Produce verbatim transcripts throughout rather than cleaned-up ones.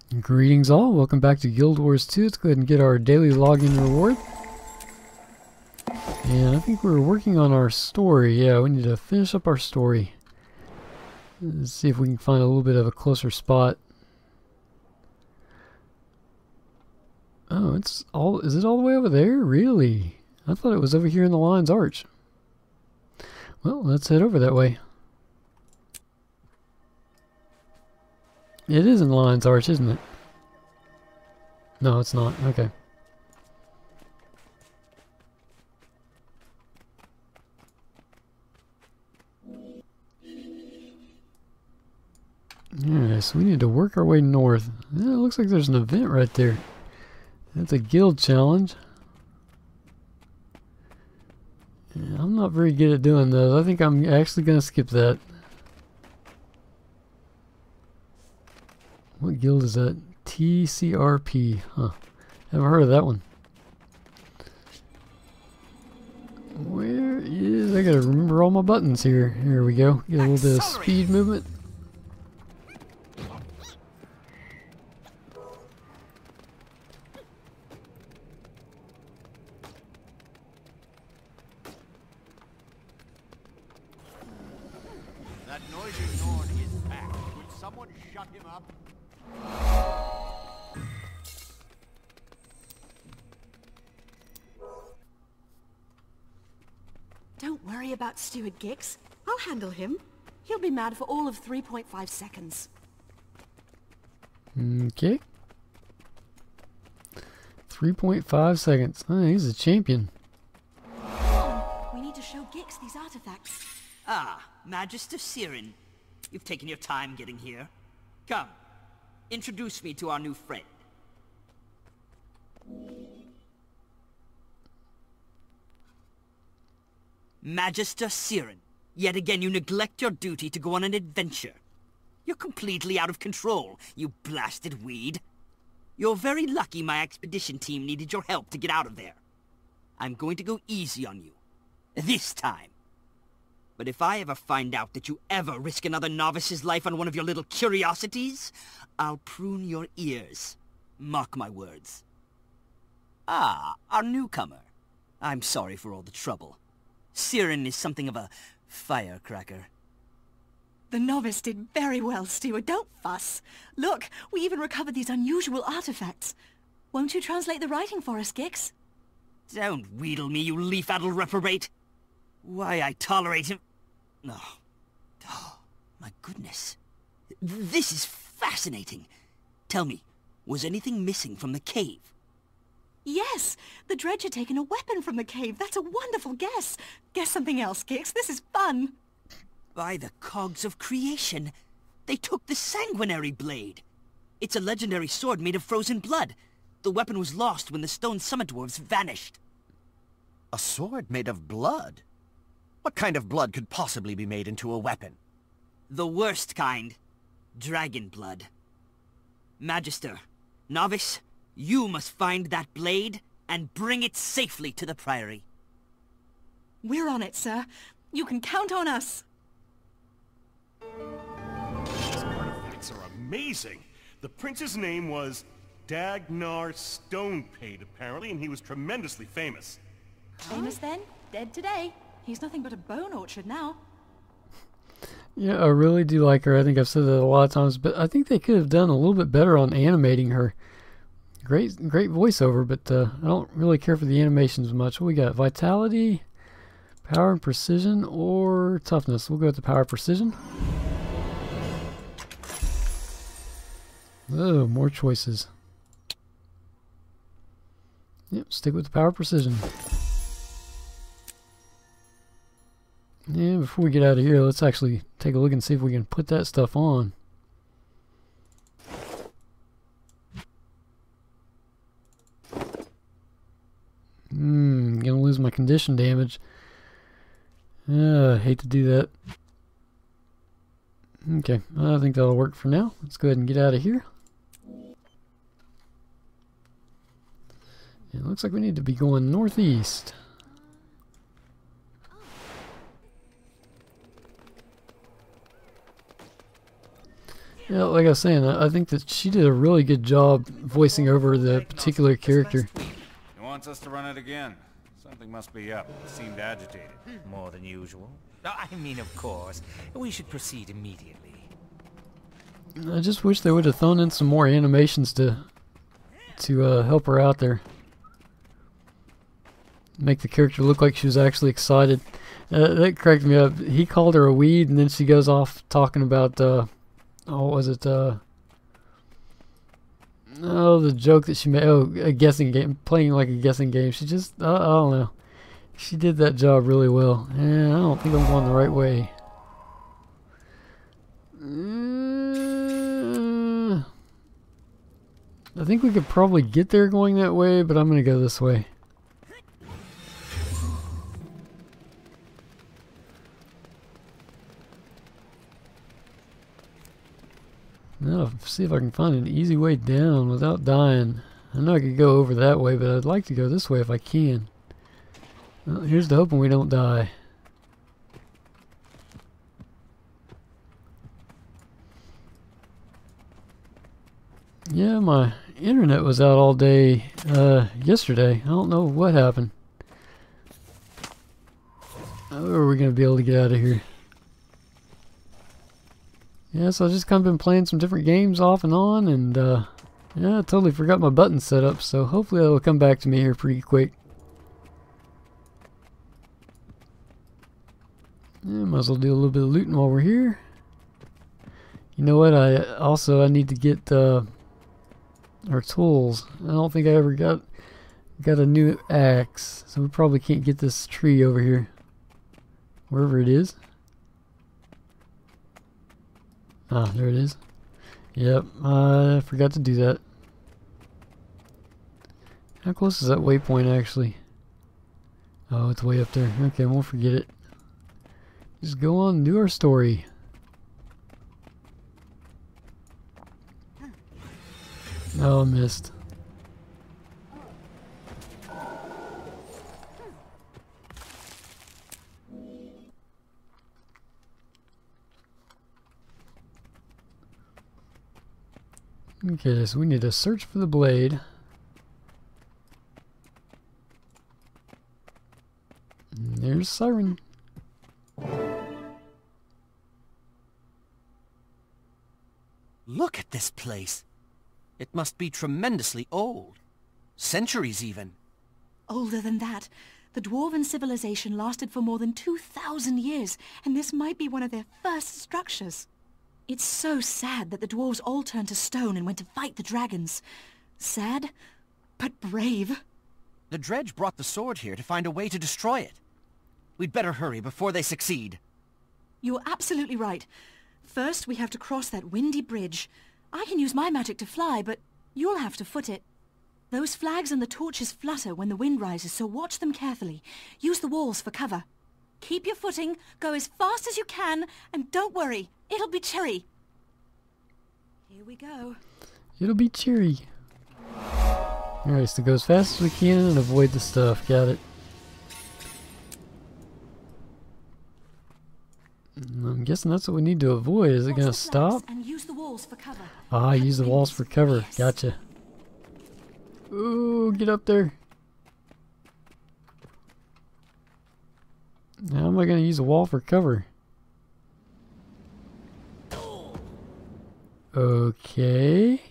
Greetings all, welcome back to Guild Wars two. Let's go ahead and get our daily login reward. And I think we're working on our story. Yeah, we need to finish up our story. Let's see if we can find a little bit of a closer spot. Oh, it's all, is it all the way over there? Really? I thought it was over here in the Lion's Arch. Well, let's head over that way. It is in the Lion's Arch, isn't it? No, it's not. Okay. Alright, so we need to work our way north. Yeah, it looks like there's an event right there. That's a guild challenge. Yeah, I'm not very good at doing those. I think I'm actually going to skip that. What guild is that? T C R P. Huh. Haven't heard of that one. Where is... I gotta remember all my buttons here. Here we go. Get a little bit of speed movement. That noisy Norn is back. Would someone shut him up? Don't worry about Steward Gix. I'll handle him. He'll be mad for all of three point five seconds. Okay. three point five seconds. Oh, he's a champion. We need to show Gix these artifacts. Ah, Magister Sirin. You've taken your time getting here. Come, introduce me to our new friend. Magister Sirin. Yet again you neglect your duty to go on an adventure. You're completely out of control, you blasted weed. You're very lucky my expedition team needed your help to get out of there. I'm going to go easy on you. This time. But if I ever find out that you ever risk another novice's life on one of your little curiosities, I'll prune your ears. Mark my words. Ah, our newcomer. I'm sorry for all the trouble. Sirin is something of a firecracker. The novice did very well, Steward. Don't fuss. Look, we even recovered these unusual artifacts. Won't you translate the writing for us, Gix? Don't wheedle me, you leaf-addled reprobate. Why I tolerate him... No. Oh, my goodness. This is fascinating. Tell me, was anything missing from the cave? Yes, the dredge had taken a weapon from the cave. That's a wonderful guess. Guess something else, Gix. This is fun. By the cogs of creation, they took the sanguinary blade. It's a legendary sword made of frozen blood. The weapon was lost when the stone summit dwarves vanished. A sword made of blood? What kind of blood could possibly be made into a weapon? The worst kind. Dragon blood. Magister, novice, you must find that blade and bring it safely to the Priory. We're on it, sir. You can count on us. These artifacts are amazing. The prince's name was Dagnar Stonepate, apparently, and he was tremendously famous. Famous then? Dead today. He's nothing but a bone orchard now. Yeah, I really do like her. I think I've said that a lot of times, but I think they could have done a little bit better on animating her. Great, great voiceover, but uh, I don't really care for the animations much. What we got? Vitality, power and precision, or toughness? We'll go with the power and precision. Oh, more choices. Yep, stick with the power and precision. Yeah, before we get out of here, let's actually take a look and see if we can put that stuff on. Hmm, gonna lose my condition damage. Uh, I hate to do that. Okay, I think that'll work for now. Let's go ahead and get out of here. It looks like we need to be going northeast. Yeah, like I was saying, I I think that she did a really good job voicing over the particular character. He wants us to run it again. Something must be up. He seemed agitated. More than usual. I mean, of course. We should proceed immediately. I just wish they would have thrown in some more animations to to uh, help her out there. Make the character look like she was actually excited. Uh, that cracked me up. He called her a weed, and then she goes off talking about, uh, oh, what was it, uh, oh, the joke that she made, oh, a guessing game, playing like a guessing game. She just, uh, I don't know. She did that job really well. And I don't think I'm going the right way. Uh, I think we could probably get there going that way, but I'm going to go this way. Now, see if I can find an easy way down without dying. I know I could go over that way, but I'd like to go this way if I can. Well, here's to hoping we don't die. Yeah, my internet was out all day uh, yesterday. I don't know what happened. How are we going to be able to get out of here? Yeah, so I've just kind of been playing some different games off and on, and uh, yeah, I totally forgot my buttons set up, so hopefully that'll come back to me here pretty quick. Yeah, might as well do a little bit of looting while we're here. You know what, I also I need to get uh, our tools. I don't think I ever got got a new axe, so we probably can't get this tree over here. Wherever it is. Ah, there it is. Yep, I forgot to do that. How close is that waypoint actually? Oh, it's way up there. Okay, won't forget it. Just go on and do our story. Oh, I missed. Okay, so we need to search for the blade. And there's Siren. Look at this place. It must be tremendously old. Centuries even. Older than that. The Dwarven civilization lasted for more than two thousand years, and this might be one of their first structures. It's so sad that the dwarves all turned to stone and went to fight the dragons. Sad, but brave. The dredge brought the sword here to find a way to destroy it. We'd better hurry before they succeed. You're absolutely right. First, we have to cross that windy bridge. I can use my magic to fly, but you'll have to foot it. Those flags and the torches flutter when the wind rises, so watch them carefully. Use the walls for cover. Keep your footing, go as fast as you can, and don't worry, it'll be cheery. Here we go. It'll be cheery. Alright, so go as fast as we can and avoid the stuff. Got it. I'm guessing that's what we need to avoid. Is it going to stop? And use the walls for cover. Ah, use the walls for cover. Gotcha. Ooh, get up there. How am I going to use a wall for cover? Okay.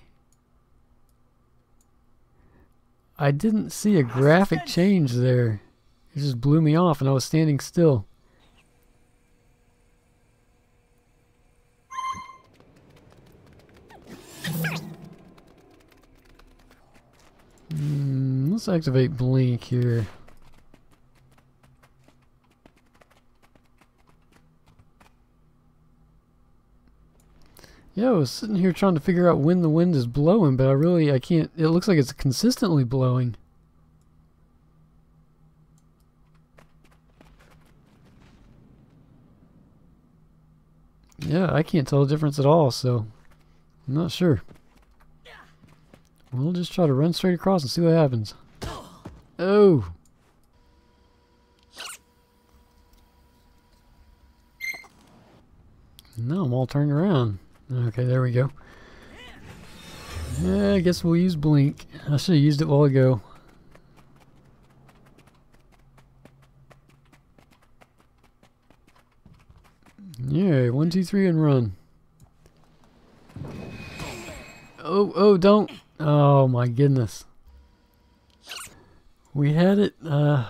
I didn't see a graphic change there. It just blew me off and I was standing still. Hmm, let's activate blink here. Yeah, I was sitting here trying to figure out when the wind is blowing, but I really, I can't, it looks like it's consistently blowing. Yeah, I can't tell the difference at all, so I'm not sure. We'll just try to run straight across and see what happens. Oh! Now I'm all turned around. Okay, there we go. Yeah, I guess we'll use blink. I should have used it a while ago. Yeah, one, two, three, and run. Oh, oh, don't. Oh my goodness. We had it. Uh,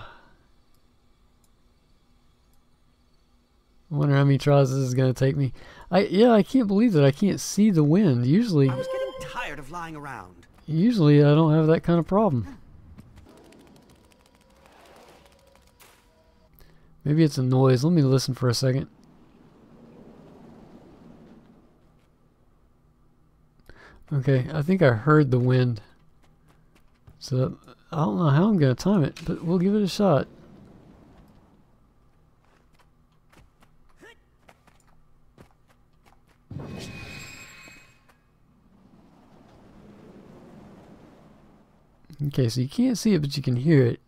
I wonder how many tries this is going to take me. I yeah, I can't believe that I can't see the wind. Usually, I was getting tired of lying around. Usually I don't have that kind of problem. Maybe it's a noise. Let me listen for a second. Okay, I think I heard the wind. So I don't know how I'm going to time it, but we'll give it a shot. Okay, so you can't see it, but you can hear it.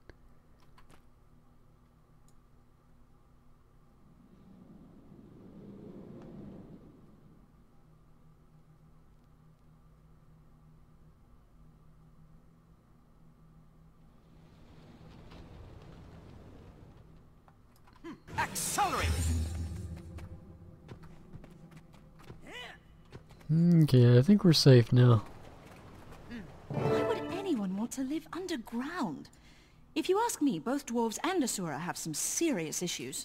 Accelerate! Okay, I think we're safe now. Why would anyone want to live underground? If you ask me, both dwarves and Asura have some serious issues.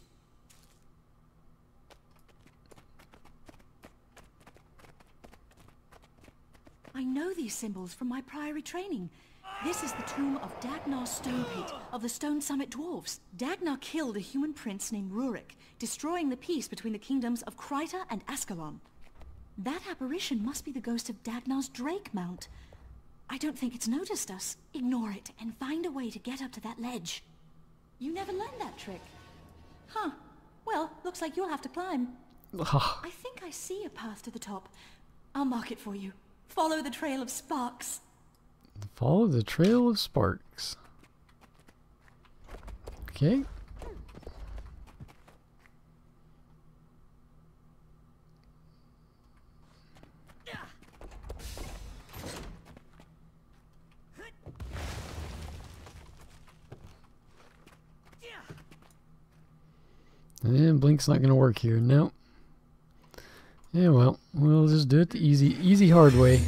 I know these symbols from my priory training. This is the tomb of Dagnar Stonepate of the Stone Summit Dwarves. Dagnar killed a human prince named Rurik, destroying the peace between the kingdoms of Kryta and Ascalon. That apparition must be the ghost of Dagnar's Drake Mount. I don't think it's noticed us. Ignore it and find a way to get up to that ledge. You never learned that trick. Huh. Well, looks like you'll have to climb. I think I see a path to the top. I'll mark it for you. Follow the trail of sparks. Follow the trail of sparks. Okay. And blink's not going to work here. Nope. Yeah, well, we'll just do it the easy, easy hard way.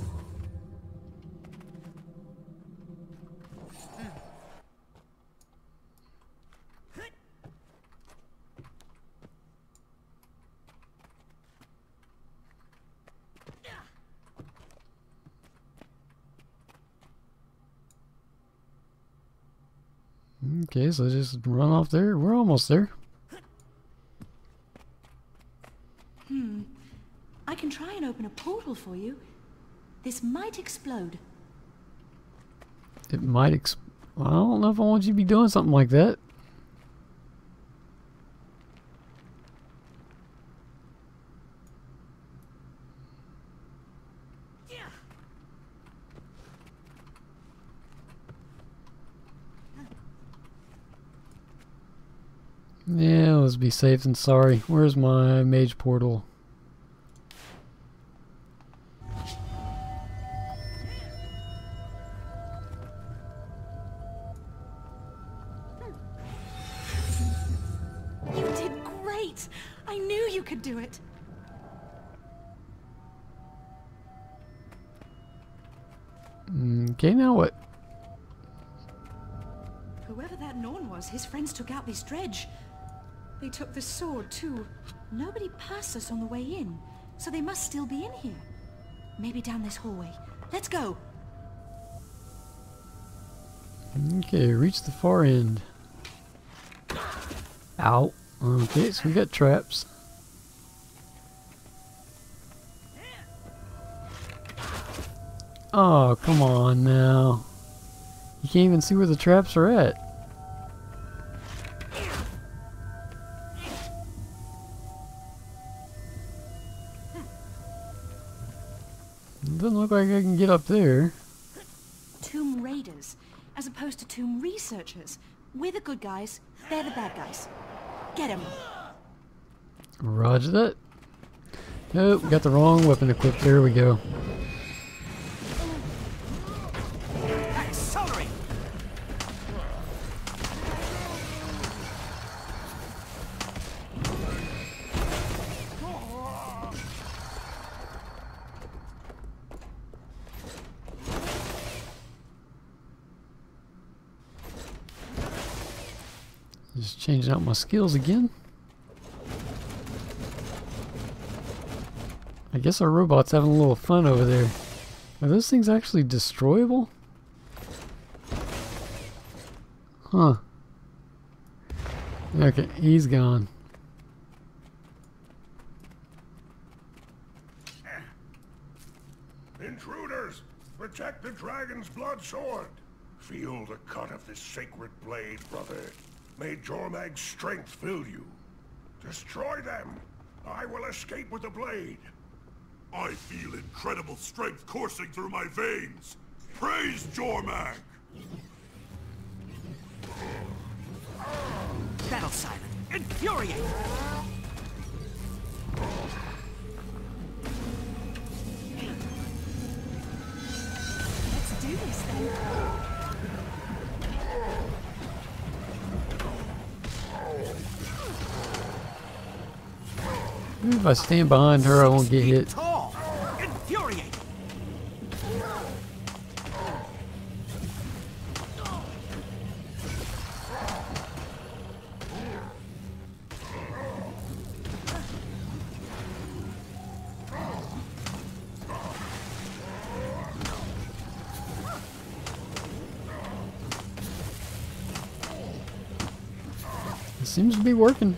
Okay, so just run off there. We're almost there. Hmm. I can try and open a portal for you. This might explode. It might ex- well, I don't know if I want you to be doing something like that. Yeah, let's be safe than sorry. Where's my mage portal? You did great! I knew you could do it! Okay, now what? Whoever that Norn was, his friends took out this dredge. They took the sword, too. Nobody passed us on the way in, so they must still be in here. Maybe down this hallway. Let's go! Okay, reach the far end. Ow. Okay, so we got traps. Oh, come on now. You can't even see where the traps are at. It doesn't look like I can get up there. Tomb raiders, as opposed to tomb researchers. We're the good guys, they're the bad guys. Get 'em. Roger that. Oh, got the wrong weapon equipped. There we go. Accelerate! Just changing out my skills again. I guess our robot's having a little fun over there. Are those things actually destroyable? Huh. Okay, he's gone. Intruders! Protect the dragon's blood sword! Feel the cut of this sacred blade, brother. May Jormag's strength fill you. Destroy them! I will escape with the blade! I feel incredible strength coursing through my veins! Praise Jormag! Battle silent. Infuriate! Let's do this then. Maybe if I stand behind her, I won't get hit. Tall! Infuriate! It seems to be working.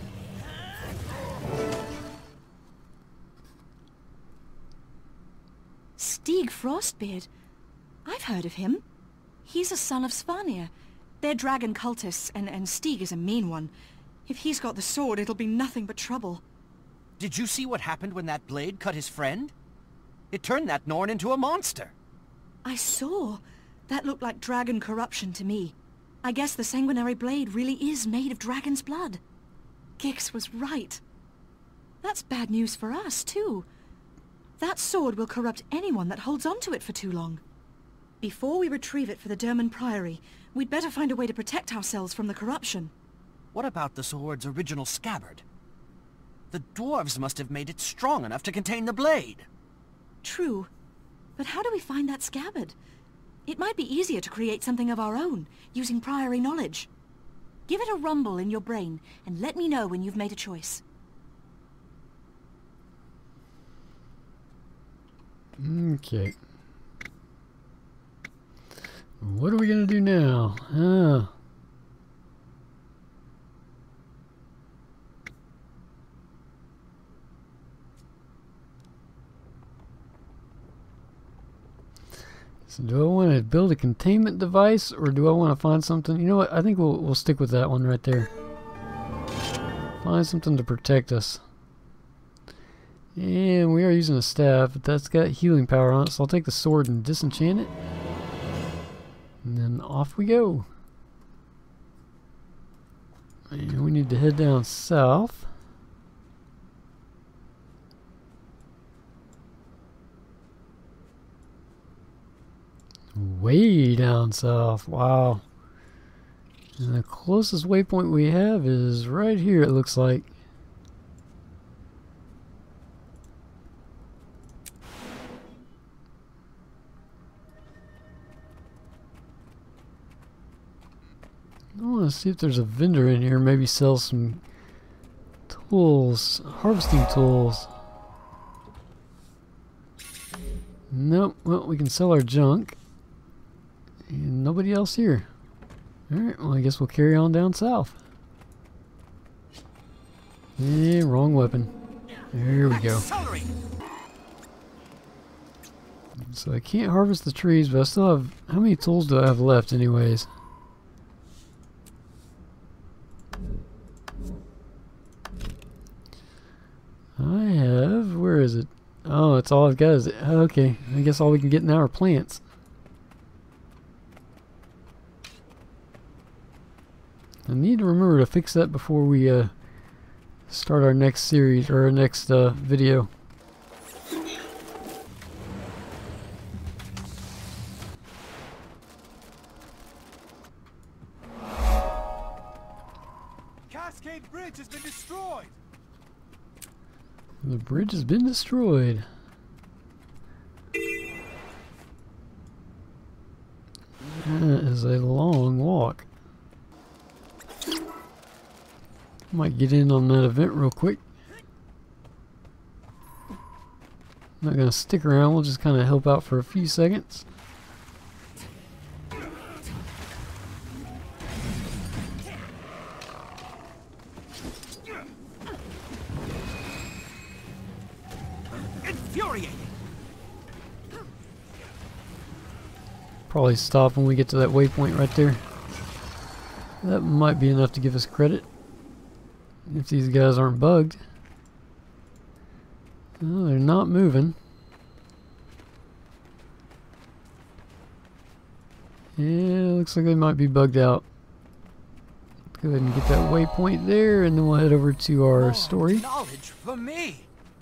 Stieg Frostbeard. I've heard of him. He's a son of Svanir. They're dragon cultists, and, and Stieg is a mean one. If he's got the sword, it'll be nothing but trouble. Did you see what happened when that blade cut his friend? It turned that Norn into a monster. I saw. That looked like dragon corruption to me. I guess the sanguinary blade really is made of dragon's blood. Gix was right. That's bad news for us, too. That sword will corrupt anyone that holds onto it for too long. Before we retrieve it for the Derman Priory, we'd better find a way to protect ourselves from the corruption. What about the sword's original scabbard? The dwarves must have made it strong enough to contain the blade. True. But how do we find that scabbard? It might be easier to create something of our own, using Priory knowledge. Give it a rumble in your brain, and let me know when you've made a choice. Okay. What are we gonna do now? Ah. So do I want to build a containment device, or do I want to find something? You know what? I think we'll we'll stick with that one right there. Find something to protect us. And we are using a staff, but that's got healing power on it, so I'll take the sword and disenchant it. And then off we go. And we need to head down south. Way down south. Wow. And the closest waypoint we have is right here, it looks like. I want to see if there's a vendor in here, maybe sell some tools, harvesting tools. Nope, well, we can sell our junk. And nobody else here. Alright, well, I guess we'll carry on down south. Yeah, wrong weapon. There we go. So I can't harvest the trees, but I still have... How many tools do I have left anyways? I have... Where is it? Oh, it's all I've got is... Okay, I guess all we can get now are plants. I need to remember to fix that before we uh, start our next series, or our next uh, video. blockade bridge has been destroyed. The bridge has been destroyed. That is a long walk. Might get in on that event real quick. Not gonna stick around, we'll just kind of help out for a few seconds. Infuriating. Probably stop when we get to that waypoint right there. That might be enough to give us credit. If these guys aren't bugged. Oh, they're not moving. Yeah, looks like they might be bugged out. Let's go ahead and get that waypoint there, and then we'll head over to our story. Knowledge for me.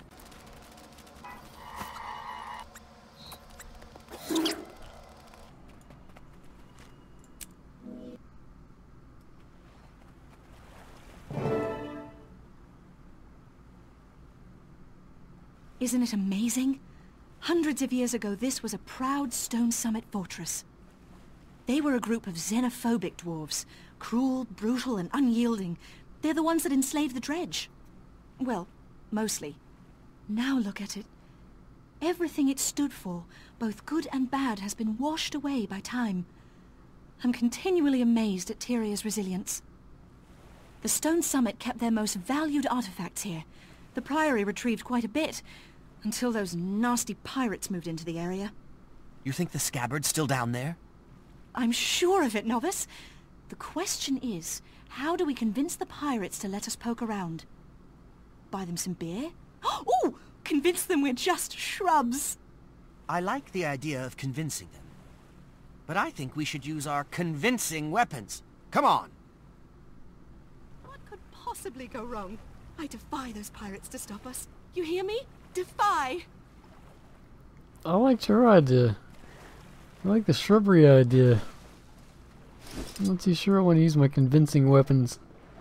Isn't it amazing? Hundreds of years ago, this was a proud stone summit fortress. They were a group of xenophobic dwarves, cruel, brutal, and unyielding. They're the ones that enslaved the dredge. Well, mostly. Now look at it. Everything it stood for, both good and bad, has been washed away by time. I'm continually amazed at Tyria's resilience. The stone summit kept their most valued artifacts here. The Priory retrieved quite a bit, until those nasty pirates moved into the area. You think the scabbard's still down there? I'm sure of it, novice. The question is, how do we convince the pirates to let us poke around? Buy them some beer? Oh! Convince them we're just shrubs! I like the idea of convincing them. But I think we should use our convincing weapons. Come on! What could possibly go wrong? I defy those pirates to stop us. You hear me? Defy! I liked your idea. I like the shrubbery idea. I'm not too sure I want to use my convincing weapons.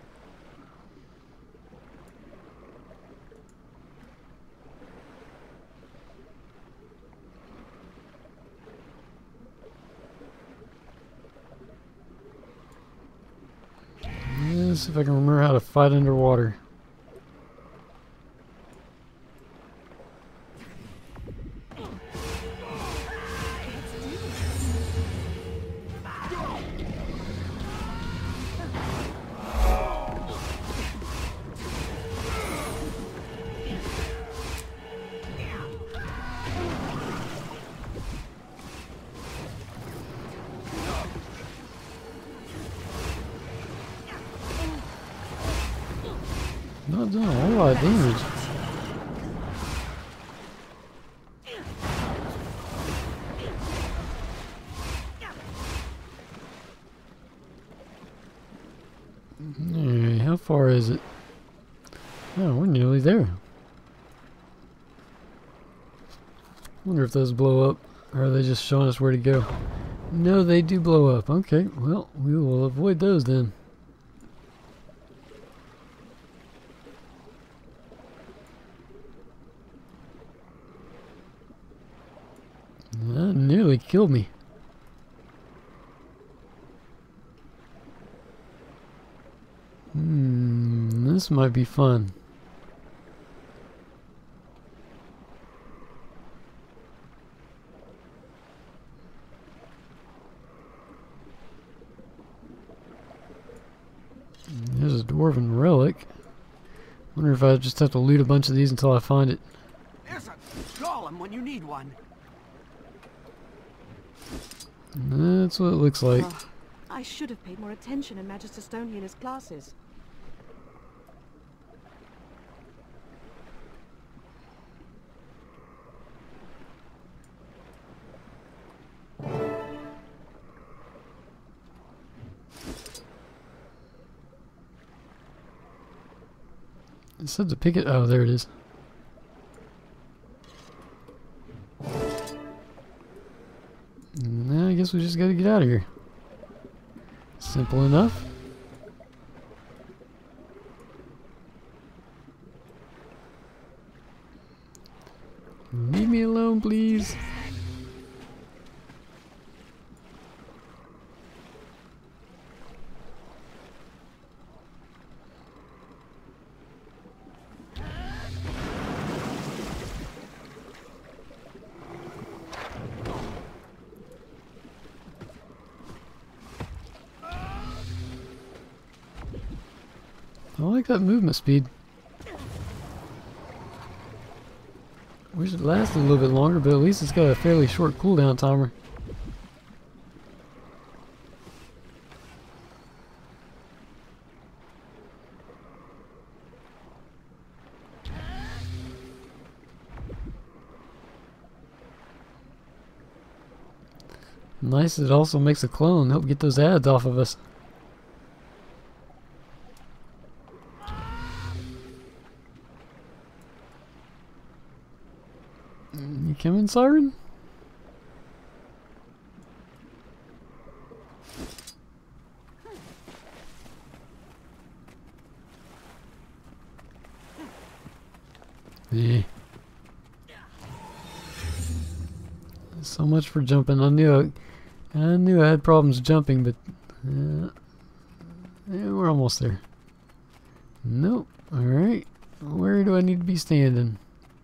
Let's see if I can remember how to fight underwater. Not doing a whole lot of damage. Alright, how far is it? Oh, we're nearly there. Wonder if those blow up, or are they just showing us where to go? No, they do blow up. Okay, well, we will avoid those then. That nearly killed me. Hmm, this might be fun. There's a dwarven relic. Wonder if I just have to loot a bunch of these until I find it. There's a golem when you need one. That's what it looks like. Oh, I should have paid more attention in Magister Stonehealer's classes. It said to pick it. Oh, there it is. Now I guess we just gotta get out of here. Simple enough. I like that movement speed. Wish it lasted a little bit longer, but at least it's got a fairly short cooldown timer. Nice, it also makes a clone. Help get those ads off of us. You coming, Siren? Yeah. So much for jumping. I knew I, I knew I had problems jumping, but uh, yeah, we're almost there. Nope. All right. Where do I need to be standing?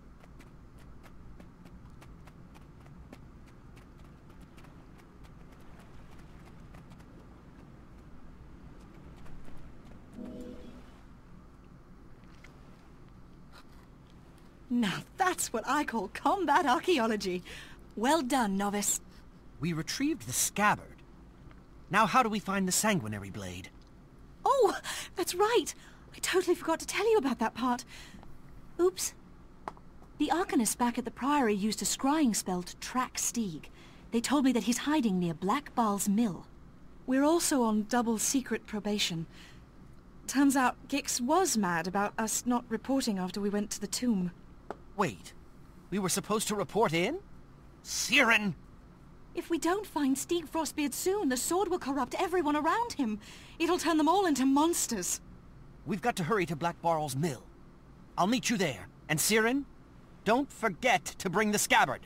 Now that's what I call combat archaeology. Well done, novice. We retrieved the scabbard. Now how do we find the sanguinary blade? Oh, that's right. I totally forgot to tell you about that part. Oops. The Arcanists back at the Priory used a scrying spell to track Stieg. They told me that he's hiding near Black Baal's mill. We're also on double secret probation. Turns out Gix was mad about us not reporting after we went to the tomb. Wait, we were supposed to report in? Siren! If we don't find Stieg Frostbeard soon, the sword will corrupt everyone around him. It'll turn them all into monsters. We've got to hurry to Black Baal's mill. I'll meet you there. And Siren, don't forget to bring the scabbard.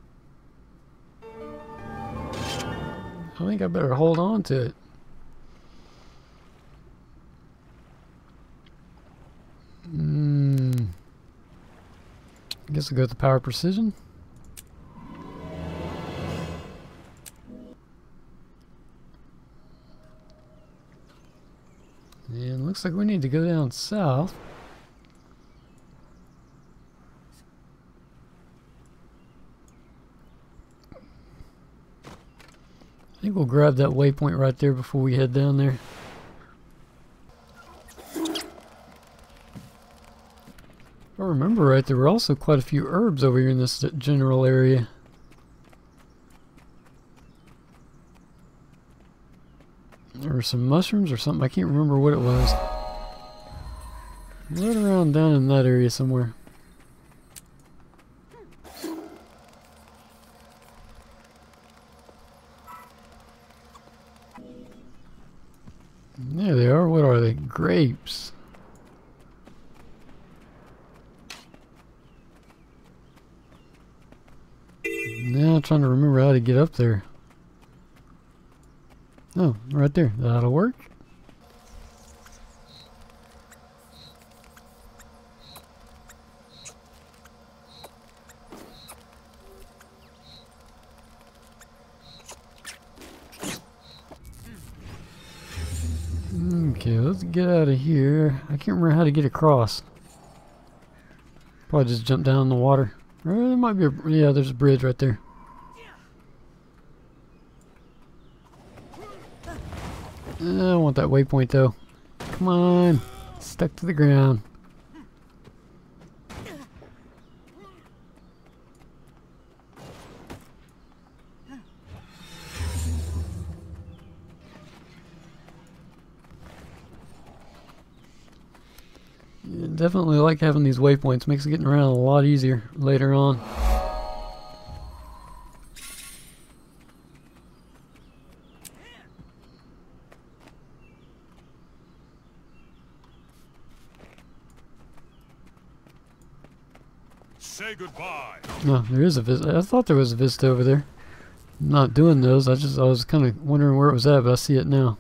I think I better hold on to it. Hmm. I guess I'll go with the power precision. And looks like we need to go down south. I think we'll grab that waypoint right there before we head down there. If I remember right, there were also quite a few herbs over here in this general area. There were some mushrooms or something. I can't remember what it was. Right around down in that area somewhere. There they are. What are they? Grapes. Now I'm trying to remember how to get up there. Oh, right there. That'll work. Okay, let's get out of here. I can't remember how to get across. Probably just jump down in the water. Or there might be a... yeah, there's a bridge right there. I don't want that waypoint though. Come on. Stuck to the ground. Yeah, definitely like having these waypoints. Makes getting around a lot easier later on. Say goodbye. No, there is a vista. I thought there was a vista over there. I'm not doing those. I just I was kind of wondering where it was at, but I see it now.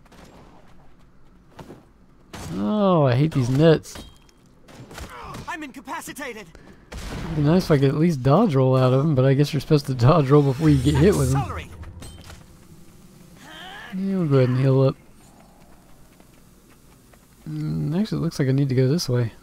Oh, I hate these nets. I'm incapacitated. It'd be nice if I could at least dodge roll out of them, but I guess you're supposed to dodge roll before you get hit with them. Yeah, we'll go ahead and heal up. Mm, actually, it looks like I need to go this way.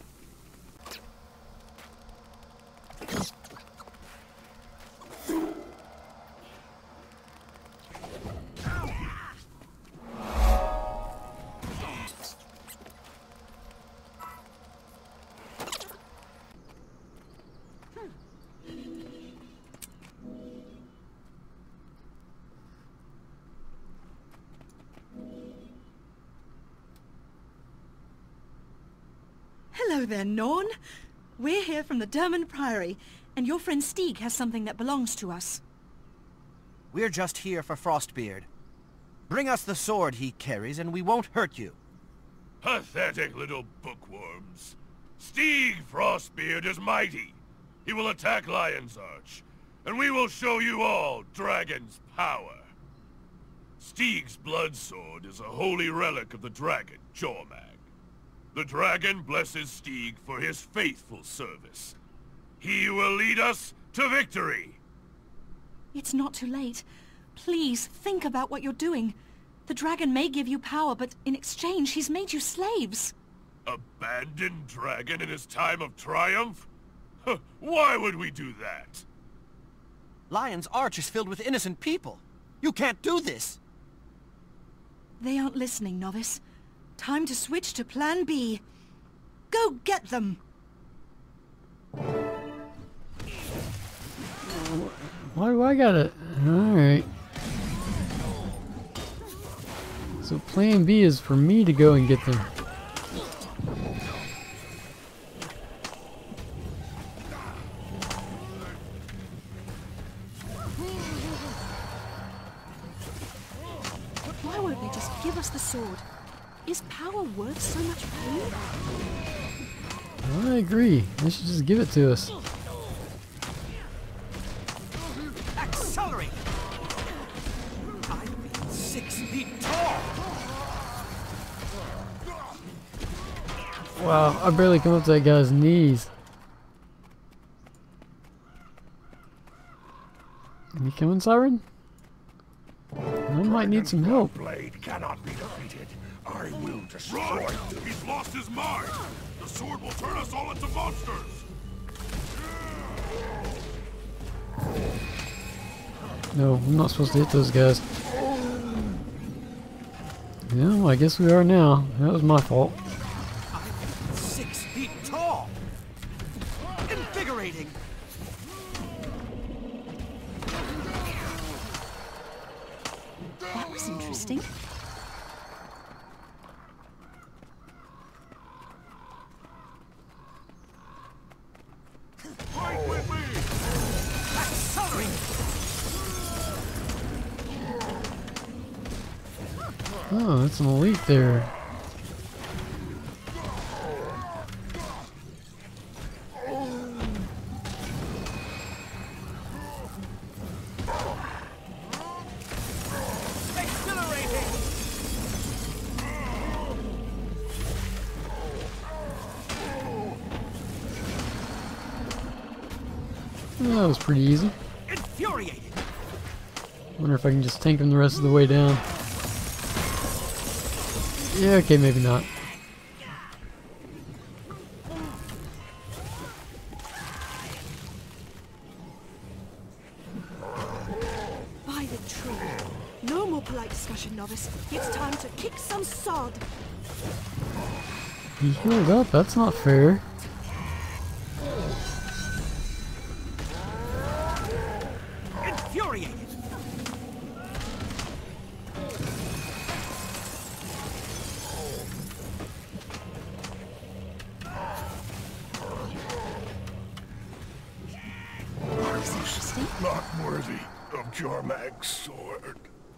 Hello there, Norn. We're here from the Dermond Priory, and your friend Stieg has something that belongs to us. We're just here for Frostbeard. Bring us the sword he carries and we won't hurt you. Pathetic little bookworms. Stieg Frostbeard is mighty. He will attack Lion's Arch, and we will show you all Dragon's power. Stieg's blood sword is a holy relic of the dragon, Jormag. The dragon blesses Stieg for his faithful service. He will lead us to victory! It's not too late. Please, think about what you're doing. The dragon may give you power, but in exchange, he's made you slaves. Abandoned dragon in his time of triumph? Huh, why would we do that? Lion's Arch is filled with innocent people. You can't do this! They aren't listening, Novice. Time to switch to Plan B. Go get them! Why do I gotta... Alright. So Plan B is for me to go and get them. Why won't they just give us the sword? Is power worth so much pain? I agree. They should just give it to us. Accelerate! I'm six feet tall! Wow, I barely come up to that guy's knees. Can you coming, Siren? I might need some help. Blade cannot be defeated. I will destroy Run! you. He's lost his mind! The sword will turn us all into monsters! No, I'm not supposed to hit those guys. Yeah, I guess we are now. That was my fault. I'm six feet tall! Invigorating! That was interesting. Fight with me! Accelerate! Oh, that's an elite there. That was pretty easy. Infuriated! Wonder if I can just tank him the rest of the way down. Yeah, okay, maybe not. By the tree. No more polite discussion, Novice. It's time to kick some sod. He healed up, that's not fair. Infuriated! Not worthy of Jormag's sword.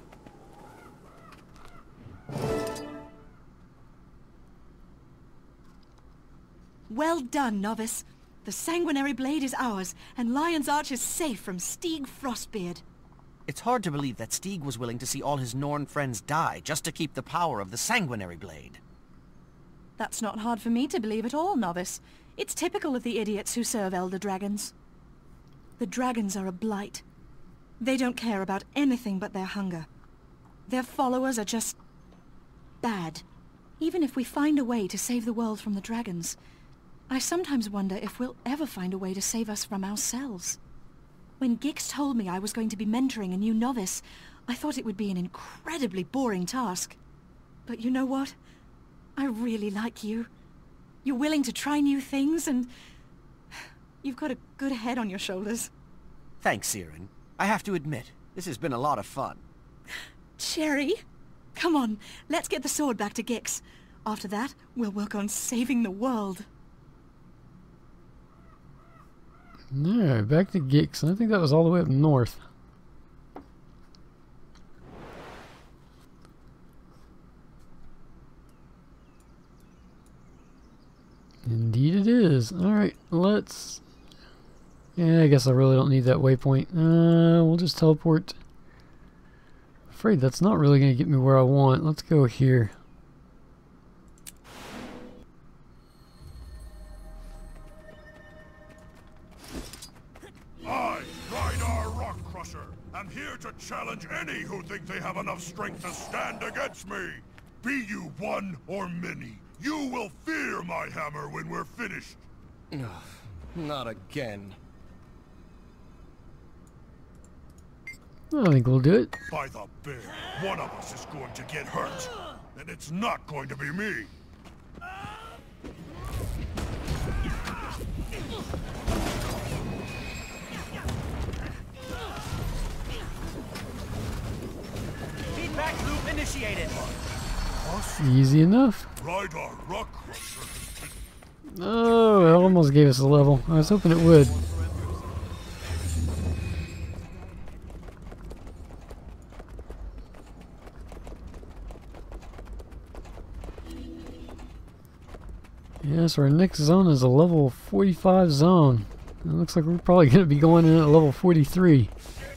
Well done, Novice. The sanguinary blade is ours, and Lion's Arch is safe from Stieg Frostbeard. It's hard to believe that Stieg was willing to see all his Norn friends die just to keep the power of the sanguinary blade. That's not hard for me to believe at all, Novice. It's typical of the idiots who serve Elder Dragons. The dragons are a blight. They don't care about anything but their hunger. Their followers are just... bad. Even if we find a way to save the world from the dragons, I sometimes wonder if we'll ever find a way to save us from ourselves. When Gix told me I was going to be mentoring a new novice, I thought it would be an incredibly boring task. But you know what? I really like you. You're willing to try new things, and you've got a good head on your shoulders. Thanks, Siren. I have to admit, this has been a lot of fun. Cherry, come on, let's get the sword back to Gix. After that, we'll work on saving the world. Alright, back to Gix. I think that was all the way up north. Indeed it is. Alright, let's... Yeah, I guess I really don't need that waypoint. Uh, we'll just teleport. Afraid that's not really going to get me where I want. Let's go here. I, Rydar Rock Crusher, am here to challenge any who think they have enough strength to stand against me. Be you one or many, you will fear my hammer when we're finished. Not again. I think we'll do it. By the bear, one of us is going to get hurt, and it's not going to be me. Feedback loop initiated. Easy enough. Rydar Rock Crusher. Oh, it almost gave us a level. I was hoping it would. Yes, our next zone is a level forty-five zone. It looks like we're probably going to be going in at level forty-three.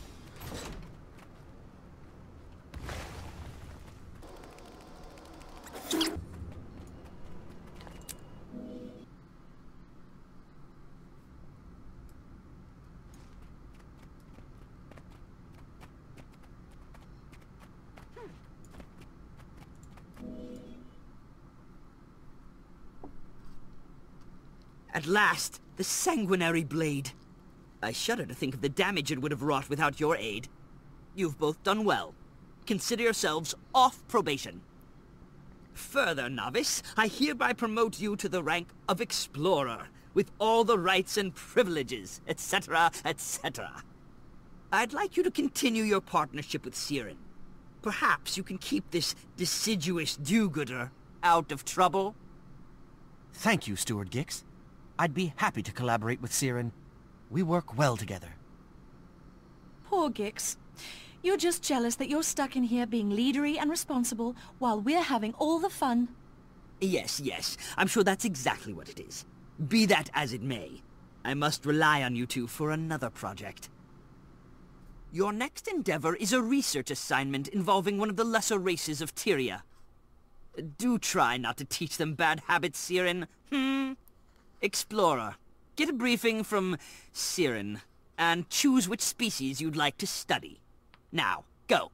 At last, the sanguinary blade. I shudder to think of the damage it would have wrought without your aid. You've both done well. Consider yourselves off probation. Further, novice, I hereby promote you to the rank of explorer, with all the rights and privileges, et cetera, et cetera. I'd like you to continue your partnership with Siren. Perhaps you can keep this deciduous do-gooder out of trouble. Thank you, Steward Gix. I'd be happy to collaborate with Siren. We work well together. Poor Gix. You're just jealous that you're stuck in here being leadery and responsible while we're having all the fun. Yes, yes. I'm sure that's exactly what it is. Be that as it may, I must rely on you two for another project. Your next endeavor is a research assignment involving one of the lesser races of Tyria. Do try not to teach them bad habits, Siren. Hmm? Explorer, get a briefing from Siren, and choose which species you'd like to study. Now, go.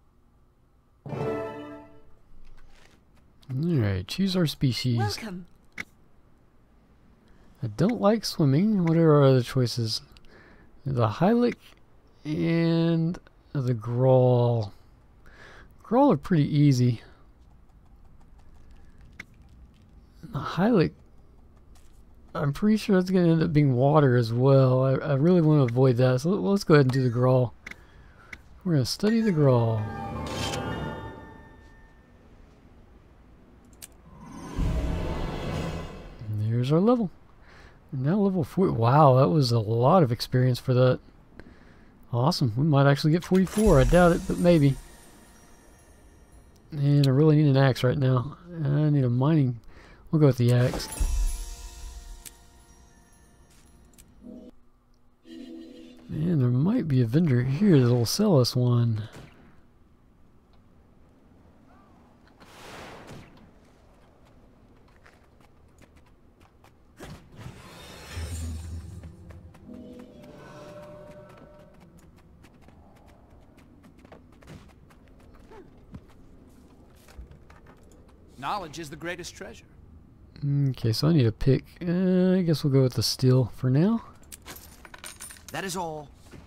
Alright, choose our species. Welcome. I don't like swimming. What are our other choices? The Hylic and the Grawl. Grawl are pretty easy. The Hylic, I'm pretty sure that's going to end up being water as well. I, I really want to avoid that, so let's go ahead and do the Grawl. We're going to study the Grawl. And there's our level. We're now level four. Wow, that was a lot of experience for that. Awesome. We might actually get forty-four. I doubt it, but maybe. And I really need an axe right now. I need a mining. We'll go with the axe. And there might be a vendor here that'll sell us one. Knowledge is the greatest treasure. Okay, so I need a pick. Uh, I guess we'll go with the steel for now. That is all.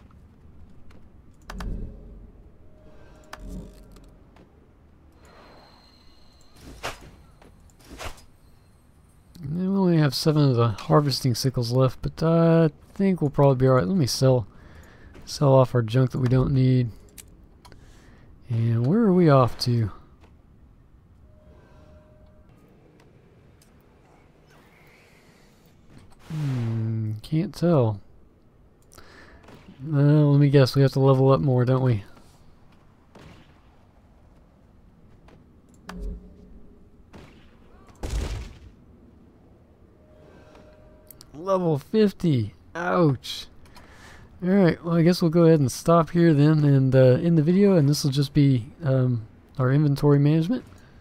And we only have seven of the harvesting sickles left, but uh, I think we'll probably be alright. Let me sell sell off our junk that we don't need. And where are we off to? Hmm, can't tell. Uh, let me guess, we have to level up more, don't we? Level fifty. Ouch. Alright, well I guess we'll go ahead and stop here then and uh, end the video, and this will just be um, our inventory management.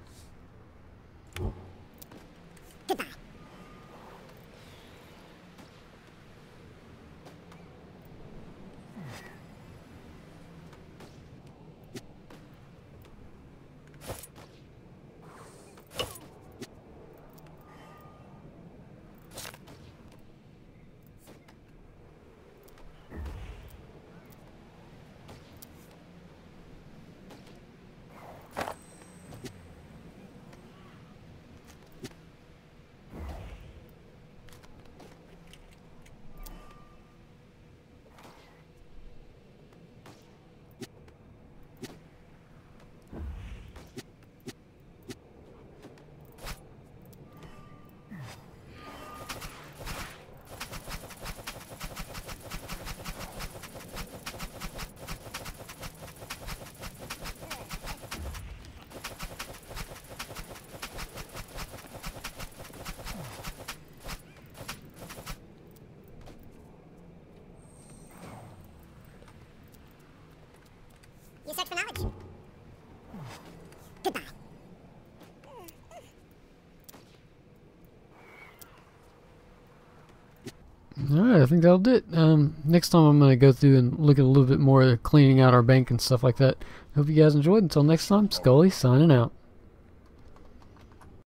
You search for knowledge. Goodbye. Alright, I think that'll do it. Um, next time I'm going to go through and look at a little bit more of cleaning out our bank and stuff like that. Hope you guys enjoyed. Until next time, Scully signing out.